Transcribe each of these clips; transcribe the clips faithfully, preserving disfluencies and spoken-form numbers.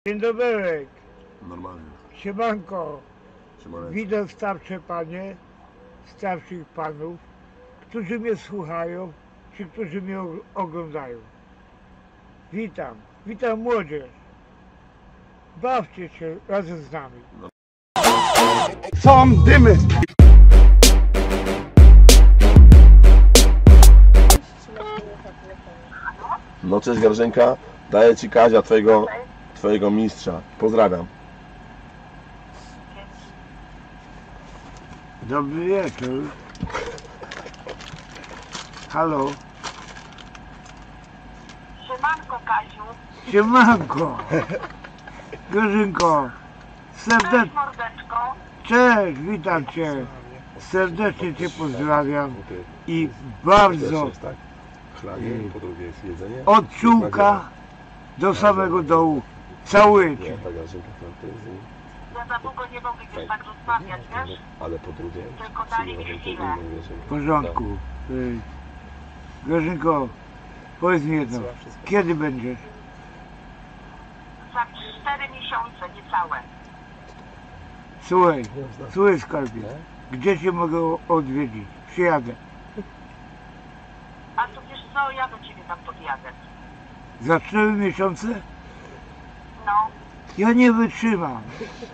Dzień dobry. Normalnie. Siemanko. Siemaneczko. Witam starsze panie, starszych panów, którzy mnie słuchają, czy którzy mnie oglądają. Witam. Witam młodzież. Bawcie się razem z nami. Są dymy. No cześć Grażynka, daję Ci Kazia, twojego, twojego mistrza. Pozdrawiam. Dobry wieczór. Halo. Siemanko, Kaziu. Siemanko. Grażynko. Serdecznie. Cześć, mordeczko. Cześć, witam Cię. Serdecznie Cię pozdrawiam i bardzo jest tak? Chlanie, po drugie jest jedzenie. od czułka do samego dołu cały Cię. Ta Grażynka to jest... Ja za długo nie mogę już tak rozmawiać, wiesz? Ale po drugie... Tylko daj mi chwilę. W porządku. Y, Grażynko, powiedz mi jedno. Kiedy będziesz? Za cztery miesiące, niecałe. Słuchaj, słuchaj skarbie. Gdzie Cię mogę odwiedzić? Przyjadę. A to wiesz co, ja do ciebie tam podjadę. Za cztery miesiące? No, Ja nie wytrzymam.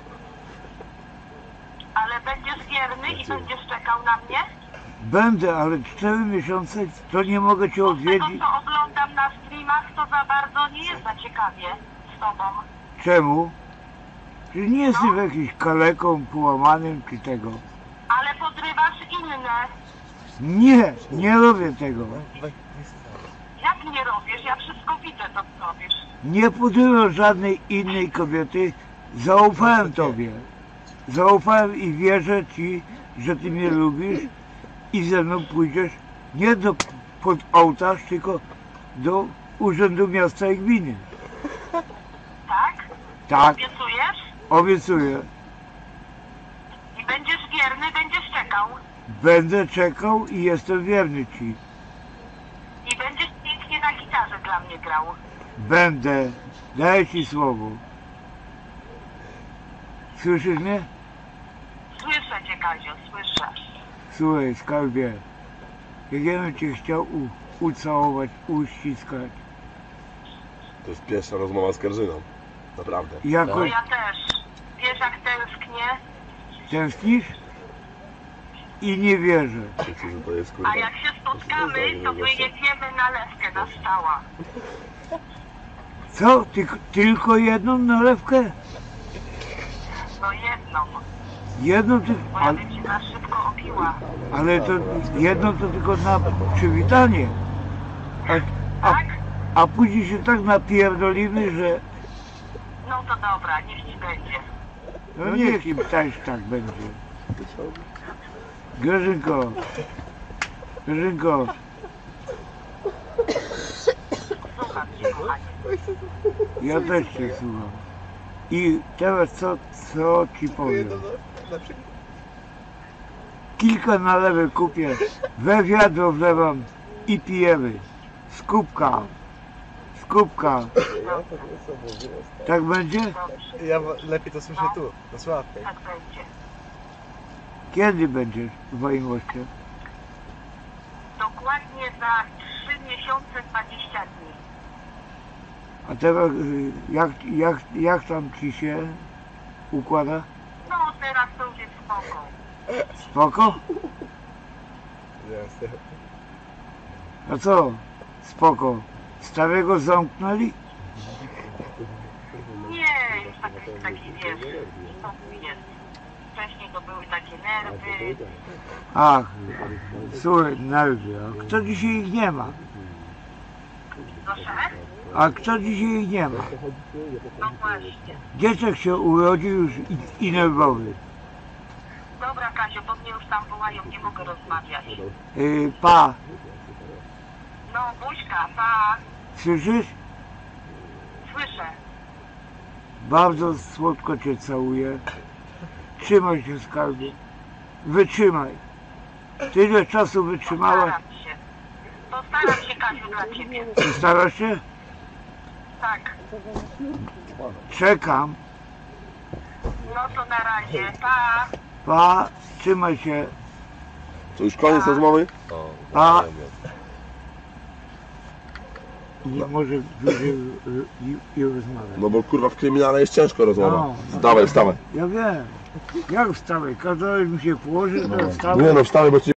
ale będziesz wierny i będziesz czekał na mnie? Będę, ale cztery miesiące to nie mogę Cię Bo z tego, odwiedzić. co oglądam na streamach, to za bardzo nie jest za ciekawie z tobą. Czemu? Czy nie jesteś jakimś kaleką, połamanym czy tego? Ale podrywasz inne. Nie, nie robię tego. Jak nie robisz? Ja wszystko widzę, to co robisz. Nie podrywam żadnej innej kobiety. Zaufałem Tobie. Zaufałem i wierzę Ci, że Ty mnie lubisz i ze mną pójdziesz nie do pod ołtarz, tylko do Urzędu Miasta i Gminy. Tak? Tak, Obiecujesz? obiecuję. I będziesz wierny, będziesz czekał. Będę czekał i jestem wierny Ci. I będziesz pięknie na gitarze dla mnie grał. Będę. Daję Ci słowo. Słyszysz mnie? Słyszę cię, Kazio, słyszę. Słuchaj, skarbie. Jak ja bym Cię chciał u, ucałować, uściskać. To jest pierwsza rozmowa z Grażyną. Naprawdę. No Jakoś ja też. Wiesz, jak tęsknię? tęsknisz? I nie wierzę. Wiecie, że to jest kurwa... A jak się spotkamy, to wyjedziemy na lewkę na stała. Co? Ty, tylko jedną nalewkę? No jedną, Jedną ty, bo ja ale, bym cię za szybko opiła. ale to jedną to tylko na przywitanie. A, a, Tak? a później się tak napierdolimy, że No to dobra, niech ci będzie. no niech im też tak będzie. Grażynko, Grażynko, Słucham cię, kochanie. ja też Cię słucham. I teraz co, co Ci powiem? Kilka nalewek kupię, we wiadro wlewam i pijemy. Z kubka. Z kubka. Tak będzie? Dobrze, Ja wo- lepiej to słyszę tu, na słuchawkach. tak będzie. Kiedy będziesz w moim moście? Dokładnie za trzy miesiące dwadzieścia dni. A teraz y, jak, jak, jak tam Ci się układa? No teraz to już jest spoko. Spoko? Jasne. A co? Spoko. Starego zamknęli? Nie, już taki, taki wiesz, spokój jest. Wcześniej to były takie nerwy. Ach, słuchaj, nerwy. A kto dzisiaj ich nie ma? Proszę? A kto dzisiaj ich nie ma? No właśnie. Dzieciak się urodził już i, i nerwowy. Dobra, Kazio, bo mnie już tam wołają, nie mogę rozmawiać. Y, pa, No, buźka, pa. słyszysz? Słyszę. Bardzo słodko Cię całuję. Trzymaj się, skarbie. Wytrzymaj. Tyle czasu wytrzymałaś. Postaram się. Postaram się, Kaziu, dla ciebie. Starasz się? Tak. Czekam. No to na razie, pa! Pa, trzymaj się. To już koniec rozmowy? Pa. Nie może dłużej i, i rozmawiać. No bo kurwa w kryminale jest ciężko rozmowa. No. Wstawaj, wstawaj. Ja wiem. Jak wstawaj? Kazałeś mi się położyć, to wstawaj. Nie no, wstawaj, bo ci